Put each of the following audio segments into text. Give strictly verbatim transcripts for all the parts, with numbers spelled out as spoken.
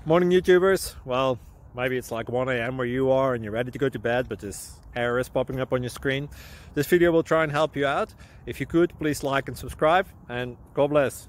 Morning YouTubers. Well, maybe it's like one A M where you are and you're ready to go to bed, but this error is popping up on your screen. This video will try and help you out. If you could, please like and subscribe, and God bless.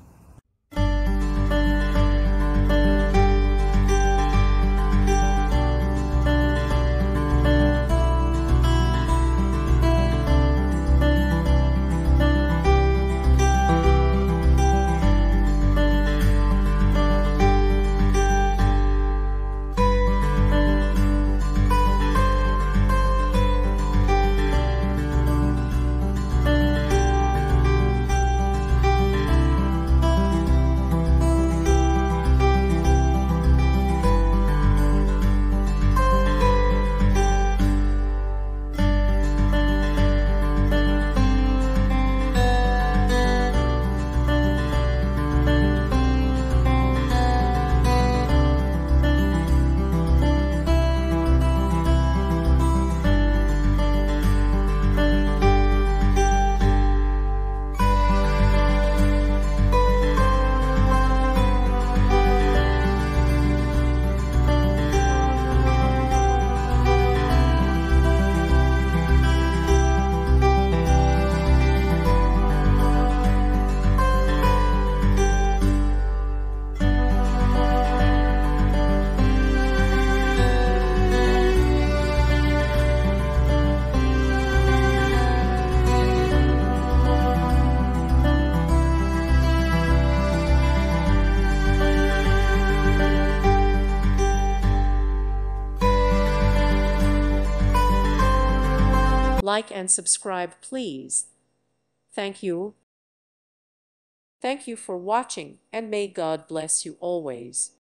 Like and subscribe, please. Thank you. Thank you for watching, and may God bless you always.